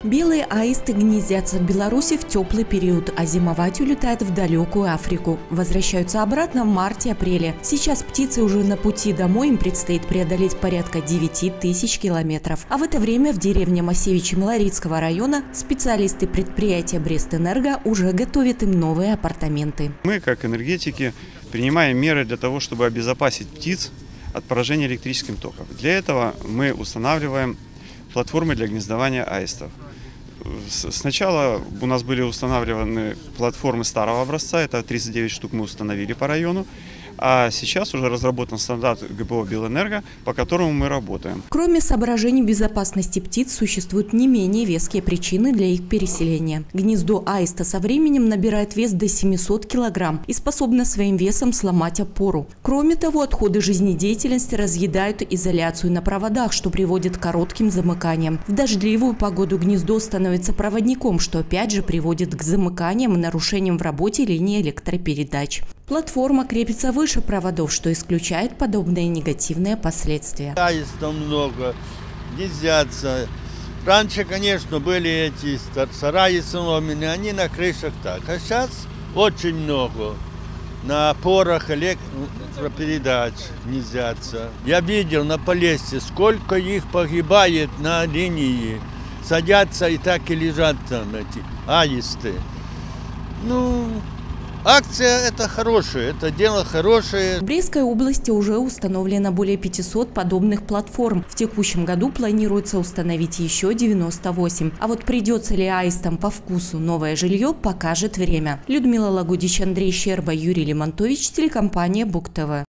Белые аисты гнездятся в Беларуси в теплый период, а зимовать улетают в далекую Африку. Возвращаются обратно в марте-апреле. Сейчас птицы уже на пути домой, им предстоит преодолеть порядка 9000 километров. А в это время в деревне Масевичи Малорицкого района специалисты предприятия Брестэнерго уже готовят им новые апартаменты. Мы, как энергетики, принимаем меры для того, чтобы обезопасить птиц от поражения электрическим током. Для этого мы устанавливаем платформы для гнездования аистов. Сначала у нас были установлены платформы старого образца, это 39 штук мы установили по району, а сейчас уже разработан стандарт ГПО «Белэнерго», по которому мы работаем. Кроме соображений безопасности птиц, существуют не менее веские причины для их переселения. Гнездо аиста со временем набирает вес до 700 килограмм и способно своим весом сломать опору. Кроме того, отходы жизнедеятельности разъедают изоляцию на проводах, что приводит к коротким замыканиям. В дождливую погоду гнездо становится проводником, что опять же приводит к замыканиям и нарушениям в работе линии электропередач. Платформа крепится выше проводов, что исключает подобные негативные последствия. Аистов много, гнездятся. Раньше, конечно, были эти сараи соломенные, они на крышах так. А сейчас очень много. На опорах электропередач гнездятся. Я видел на Полесье, сколько их погибает на линии. Садятся и так и лежат там эти аисты. Акция – это хорошее, это дело хорошее. В Брестской области уже установлено более 500 подобных платформ. В текущем году планируется установить еще 98. А вот придется ли аистам по вкусу новое жилье, покажет время. Людмила Лагудич, Андрей Щерба, Юрий Лемонтович, телекомпания Буг ТВ.